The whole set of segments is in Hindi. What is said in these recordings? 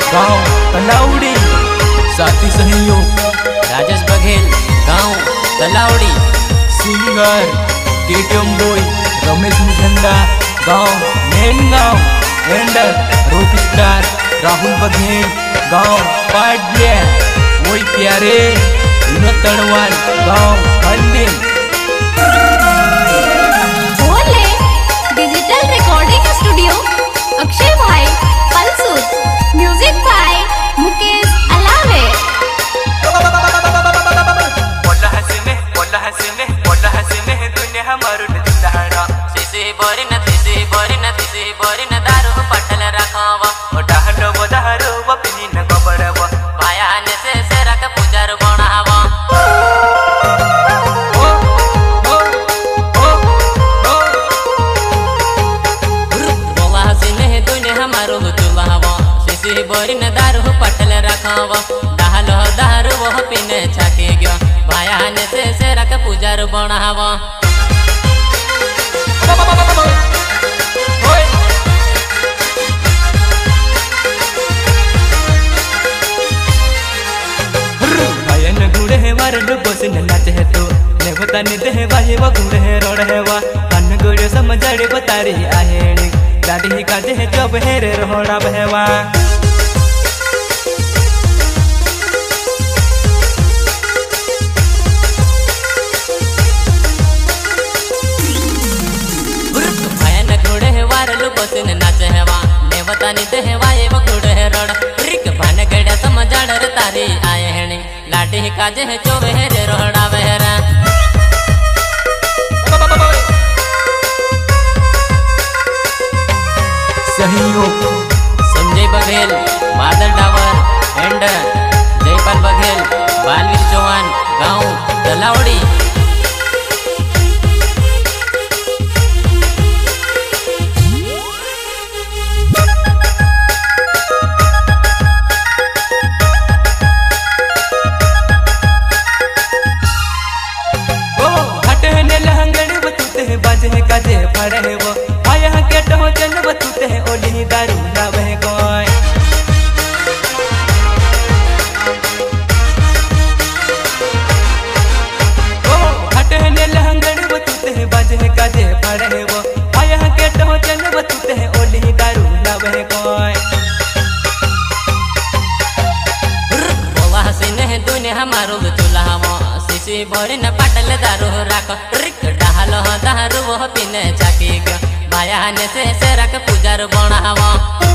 गांव तलावड़ी। साथी सहयोग राजेश बघेल गांव Talavadi. Singer KTM boy Ramesh मुझंदा गांव मेन गांव। And rock star Rahul Baghel गांव पाड्या। वही प्यारे विनोद तड़वाल गांव हल्दिन। बोले डिजिटल रिकॉर्डिंग स्टूडियो अक्षय भाई पलसूर। म्यूजिक बाय मुकेश अलावे। बोला हसीने दुनिया मारून दिलहारा। तिसे बोरी न दारू पटल रखावा। दारू बपनी न गोबरवा। भायाने से रख पूजार बनावा। बोला हसीने दुनिया मारू दुल्हावा। तिसे बोरी न दारू पटल रखावा। डालो दारू वो पीने छाके गयो। भायाने से रख पूजार बनावा। मारलू बसन नाचे है तो ने बता ने दे बाजे वा गुड़ है रोड है वा। अन गुड़ समझाड़े बतारी आहेड़ी दादी काजे है जब है रे रोड़ा बहवा। भयन गुड़ है वारलू बसन नाचे है वा। ने बता ने दे बाजे वा गुड़ है रोड। रिक भान गड़ा समझाड़ रे तारी आहेड़ी लाडी काजे है जो बहरे रोड़ा बहरा। सहयोग संजय बघेल बादल डावर एंड जयपाल बघेल बालवीर चौहान गांव तलावड़ी। बाजे काजे फड़े वो आया के तो चल बतूते हैं ओली दारू ना बह कोई। ओ हटे ने लहंगड़ बतूते हैं बाजे काजे फड़े वो आया के तो चल बतूते हैं ओली दारू ना बह कोई। बोला हसीने दुनिया मारू चुल्हावा। सिसी भोरी न पटल दारू राख। रिक डालो दारू वो पीने छाकी गयो। भायाने से रख पूजार बनावा।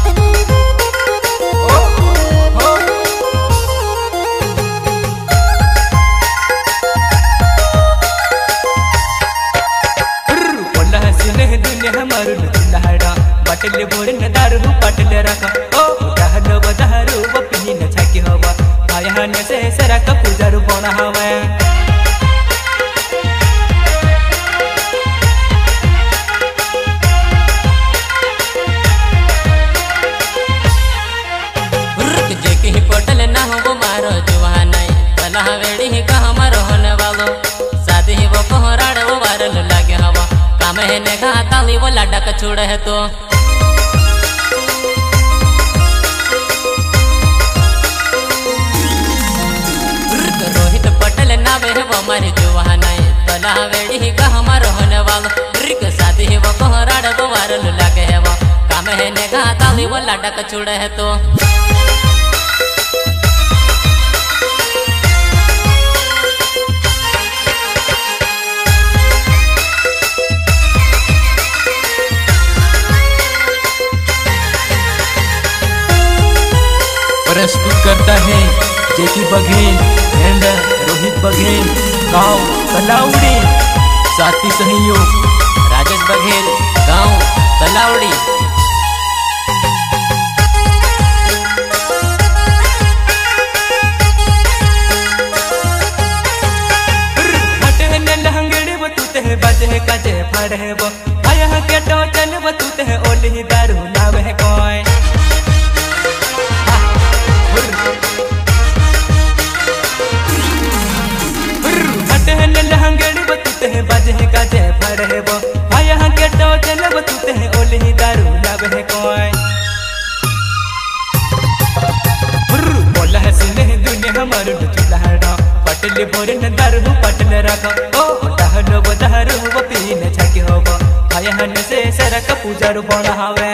बोला हसीने दुनिया मारू दिलहारा। बटल भोरी न दारू पटल रखा। ओ डालो दारू वो पीने छाकी हवा। भायाने से रख पूजार बनावा। पटल ना हो वो मारो जुआ नहीं तला वेड़ी का हमारो होने वालो। शादी वो कोहराड़ वो वारल लागे हवा। काम है ने कहा ताली वो लाडा का छोड़ है तो। रोहित पटल ना वे वो मारी जुआ नहीं तला वेड़ी का हमारो होने वालो। रिक शादी वो कोहराड़ वो वारल लागे हवा। काम है ने कहा ताली वो लाडा का छोड़ है तो। प्रस्तुत करता है जेकी बघेल एंड रोहित बघेल गांव तलावड़ी। साथी सहयोग राजेश बघेल गांव तलावड़ी। हटे ने लहंगड़े बतूते हैं बाजे काजे फड़े वो आया के तो चल बतूते हैं ओली दारू ना बह कोई। हटे ने लहंगड़े बतूते हैं बाजे काजे फड़े वो आया के तो चल बतूते हैं ओली दारू ना बह कोई। हमारो चुल्हा पटले भोरे न दारू पटले रख ओ डहलो बदारू वो पीने छके होब खाया हन से सरक पूजा रो बढ़ावे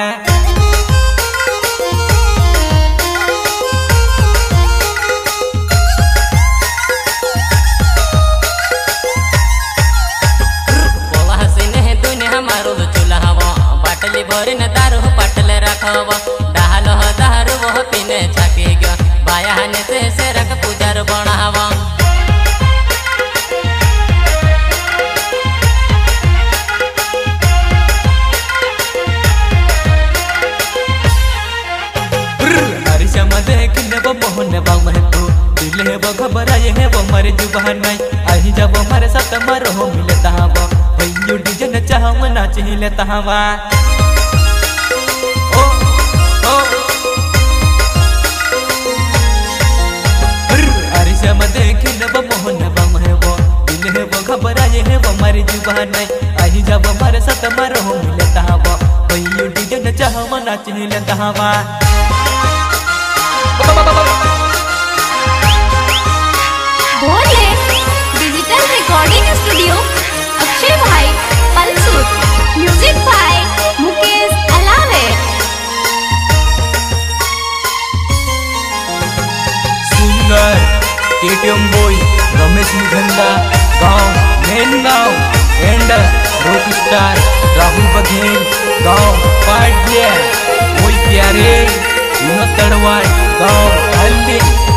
बाटली भोरी न दारू पटले रखब डालो दारू वो पीने छके गयो भाया ने से सेरक पूजार बनाव हरिशा मदे किने वो मोहन बाग में तो दिले वो घबराए है वो मरे जुबान नहीं आही जब हमारे साथ मरो हो मिलता वो भैया डीजे न चाहम नाच ही लेता हवा ओ ओ हरिशा मदे किने वो मोहन बाग में वो दिले वो घबराए है वो मरे जुबान नहीं आही जब हमारे साथ मरो हो मिलता वो भैया डीजे न चाहम नाच ही लेता हवा बोले डिजिटल रिकॉर्डिंग स्टूडियो अक्षय भाई पलसूर music by Mukesh Alawe singer KTM boy Ramesh मुखंदा गांव मेन गांव and rock star Rahul Baghel गांव पाटिया मोई प्यारे विनोद तड़वाल गांव हल्दी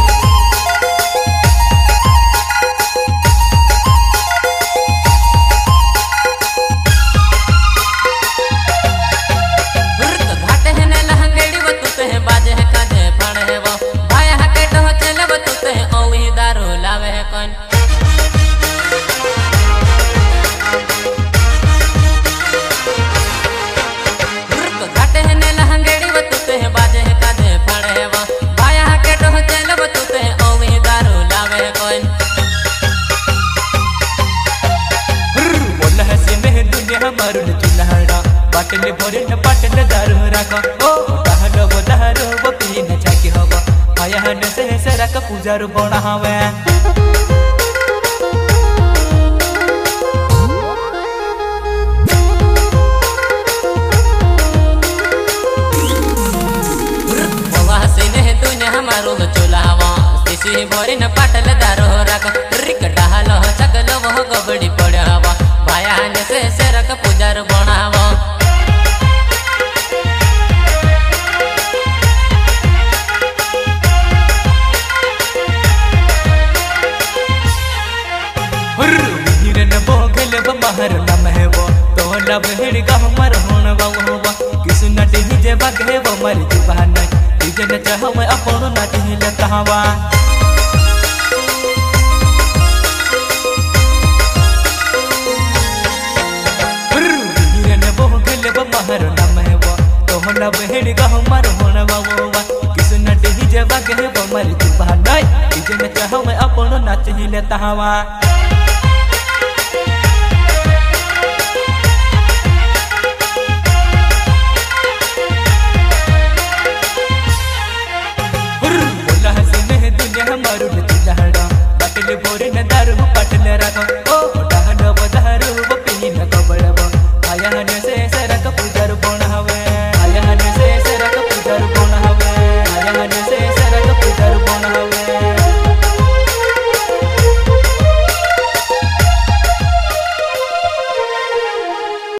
बाटले भोरे न पाटले दारू रख ओ डहलो बदारू वो पीने छके होब खाया हन से सरक पूजा रो बढ़ावे हमारो चुलावा किसी भोरे न पाटले दारू रख रिक डहलो छकलो वो गबड़ी पड़ावा भाया ने से सरक पूजा रो बढ़ावा महर नम है वो तो लब हेड़ गा मर होन वो किस नट ही जे बगे वो मर जुबान डीजे न चाह मैं अपन नट ही लेता हवा ने वो गले वो महर नम है वो तो लब हेड़ गा मर होन वो किस नट ही जे बगे वो मर जुबान डीजे न चाह मैं अपन नट ही लेता हवा